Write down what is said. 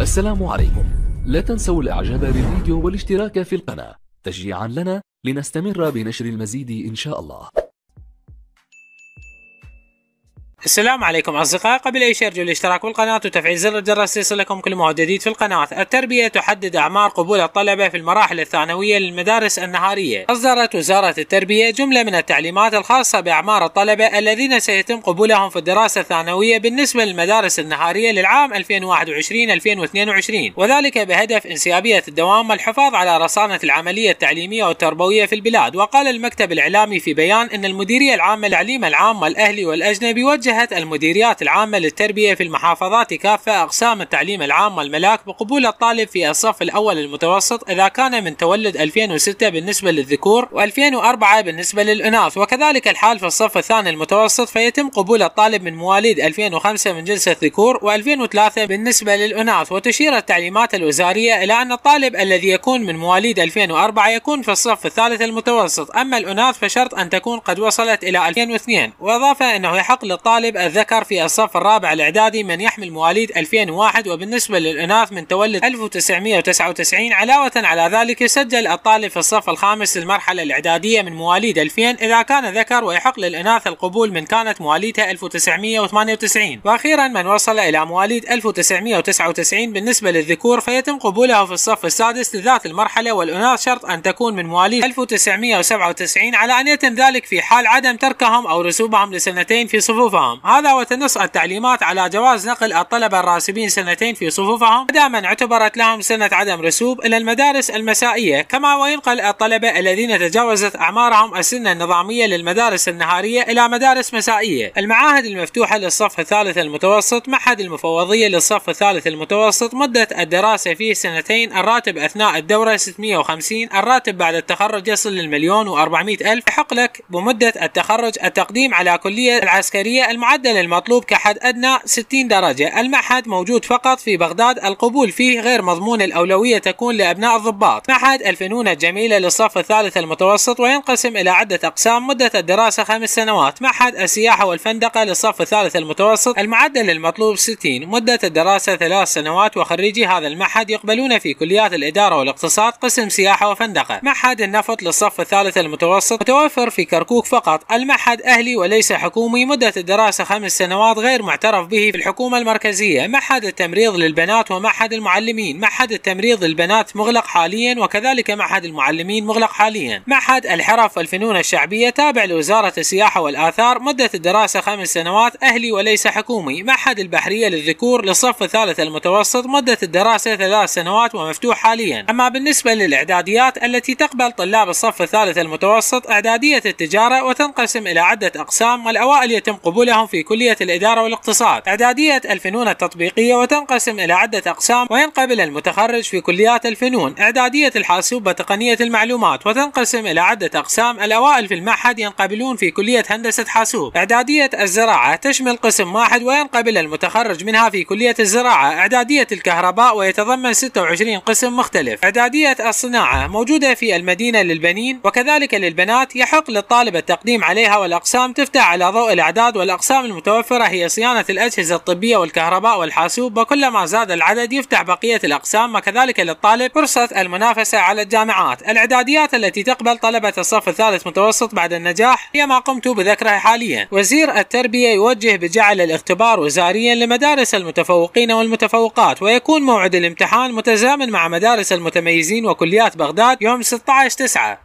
السلام عليكم. لا تنسوا الاعجاب بالفيديو والاشتراك في القناة تشجيعا لنا لنستمر بنشر المزيد ان شاء الله. السلام عليكم أصدقائي. قبل أي شيء أرجو الاشتراك بالقناة وتفعيل زر الجرس ليصلكم كل ما هو جديد في القناة. التربية تحدد أعمار قبول الطلبة في المراحل الثانوية للمدارس النهارية. أصدرت وزارة التربية جملة من التعليمات الخاصة بأعمار الطلبة الذين سيتم قبولهم في الدراسة الثانوية بالنسبة للمدارس النهارية للعام 2021-2022، وذلك بهدف انسيابية الدوام والحفاظ على رصانة العملية التعليمية والتربوية في البلاد. وقال المكتب الإعلامي في بيان أن المديرية العامة للتعليم العام والأهلي والأجنبي وجهت المديريات العامة للتربية في المحافظات كافة أقسام التعليم العام والملاك بقبول الطالب في الصف الأول المتوسط إذا كان من تولد 2006 بالنسبة للذكور و2004 بالنسبة للإناث، وكذلك الحال في الصف الثاني المتوسط فيتم قبول الطالب من مواليد 2005 من جنس الذكور و2003 بالنسبة للإناث. وتشير التعليمات الوزارية إلى أن الطالب الذي يكون من مواليد 2004 يكون في الصف الثالث المتوسط، أما الإناث فشرط أن تكون قد وصلت إلى 2002. وأضاف أنه يحق للطالب الذكر في الصف الرابع الإعدادي من يحمل مواليد 2001، وبالنسبة للإناث من تولد 1999. علاوة على ذلك يسجل الطالب في الصف الخامس للمرحلة الإعدادية من مواليد 2000 إذا كان ذكر، ويحق للإناث القبول من كانت مواليدها 1998. وأخيرا من وصل إلى مواليد 1999 بالنسبة للذكور فيتم قبوله في الصف السادس لذات المرحلة، والإناث شرط أن تكون من مواليد 1997 على أن يتم ذلك في حال عدم تركهم أو رسوبهم لسنتين في صفوفهم. هذا وتنص التعليمات على جواز نقل الطلبة الراسبين سنتين في صفوفهم دائما اعتبرت لهم سنة عدم رسوب إلى المدارس المسائية، كما وينقل الطلبة الذين تجاوزت أعمارهم السن النظامية للمدارس النهارية إلى مدارس مسائية. المعاهد المفتوحة للصف الثالث المتوسط: معهد المفوضية للصف الثالث المتوسط مدة الدراسة فيه سنتين، الراتب أثناء الدورة 650، الراتب بعد التخرج يصل ل1,400,000. يحق لك بمدة التخرج التقديم على كلية العسكرية، المعدل المطلوب كحد أدنى 60 درجة. المعهد موجود فقط في بغداد، القبول فيه غير مضمون، الأولوية تكون لأبناء الضباط. معهد الفنون الجميلة للصف الثالث المتوسط وينقسم إلى عدة أقسام، مدة الدراسة 5 سنوات. معهد السياحة والفندقة للصف الثالث المتوسط، المعدل المطلوب 60، مدة الدراسة 3 سنوات، وخريجي هذا المعهد يقبلون في كليات الإدارة والاقتصاد قسم سياحة وفندقة. معهد النفط للصف الثالث المتوسط متوفر في كركوك فقط، المعهد أهلي وليس حكومي، مدة الدراسة 5 سنوات، غير معترف به في الحكومة المركزية. معهد التمريض للبنات ومعهد المعلمين: معهد التمريض للبنات مغلق حاليا، وكذلك معهد المعلمين مغلق حاليا. معهد الحرف والفنون الشعبية تابع لوزارة السياحة والآثار، مدة الدراسة 5 سنوات، أهلي وليس حكومي. معهد البحرية للذكور للصف الثالث المتوسط، مدة الدراسة 3 سنوات ومفتوح حاليا. أما بالنسبة للإعداديات التي تقبل طلاب الصف الثالث المتوسط: إعدادية التجارة وتنقسم إلى عدة أقسام، والأوائل يتم قبولهم في كلية الإدارة والاقتصاد. إعدادية الفنون التطبيقية وتنقسم إلى عدة أقسام، وينقبل المتخرج في كليات الفنون. إعدادية الحاسوب وتقنية المعلومات وتنقسم إلى عدة أقسام، الأوائل في المعهد ينقبلون في كلية هندسة حاسوب. إعدادية الزراعة تشمل قسم واحد وينقبل المتخرج منها في كلية الزراعة. إعدادية الكهرباء ويتضمن 26 قسم مختلف. إعدادية الصناعة موجودة في المدينة للبنين وكذلك للبنات، يحق للطالب التقديم عليها، والأقسام تفتح على ضوء الأعداد، والأقسام المتوفرة هي صيانة الأجهزة الطبية والكهرباء والحاسوب، وكلما زاد العدد يفتح بقية الأقسام، وكذلك للطالب فرصة المنافسة على الجامعات. الإعداديات التي تقبل طلبة الصف الثالث متوسط بعد النجاح هي ما قمت بذكرها حاليا. وزير التربية يوجه بجعل الاختبار وزاريا لمدارس المتفوقين والمتفوقات، ويكون موعد الامتحان متزامن مع مدارس المتميزين وكليات بغداد يوم 16/9.